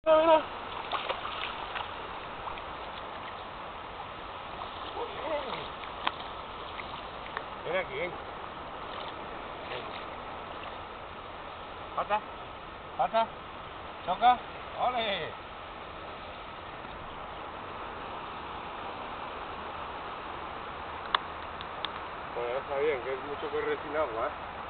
Mira. Ven aquí, ven. Pata, pata, toca, ole. Bueno, está bien, que es mucho correr sin agua, ¿eh?